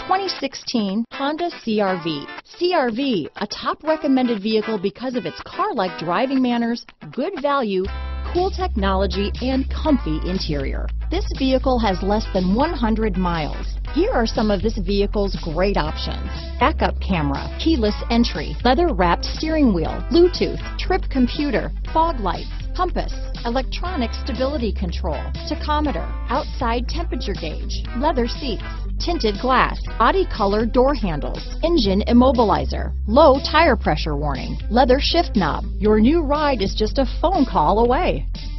2016 Honda CR-V. CR-V, a top recommended vehicle because of its car-like driving manners, good value, cool technology, and comfy interior. This vehicle has less than 100 miles. Here are some of this vehicle's great options: backup camera, keyless entry, leather-wrapped steering wheel, Bluetooth, trip computer, fog lights, compass, electronic stability control, tachometer, outside temperature gauge, leather seats, tinted glass, body color door handles, engine immobilizer, low tire pressure warning, leather shift knob. Your new ride is just a phone call away.